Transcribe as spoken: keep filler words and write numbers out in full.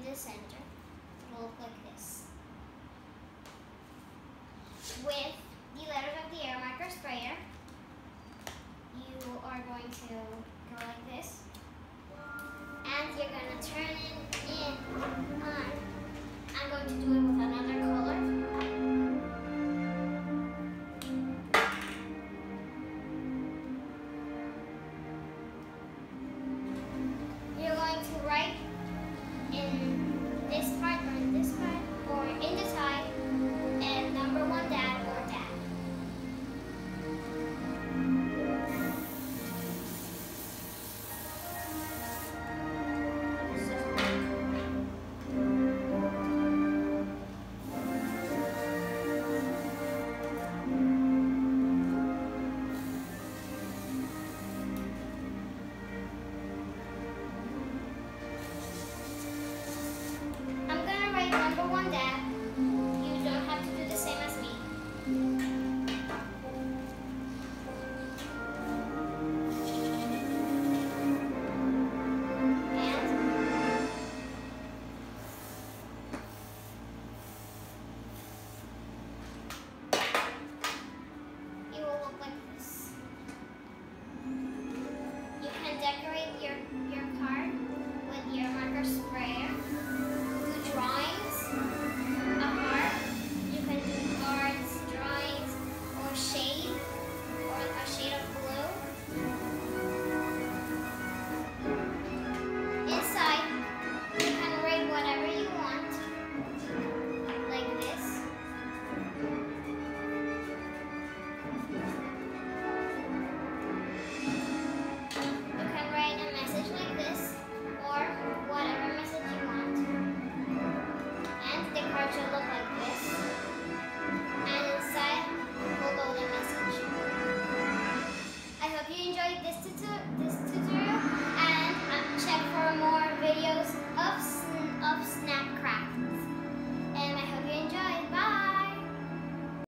the center. It will look like this. With the letters of the air marker sprayer, you are going to go like this. And you're going to turn it in on. I'm going to do it with another color. You're going to write in this part or in this part or in the tie and number one dad or dad. Number one dad, you don't have to do the same as me. And it will look like this. You can decorate your, your card with your marker sprayer. Do drawings. A heart, you can do cards, drawings, or shade, or a shade of blue. Inside, you can write whatever you want, like this. You can write a message like this, or whatever message you want. And the card should look like this. And inside will go the message. I hope you enjoyed this tutorial.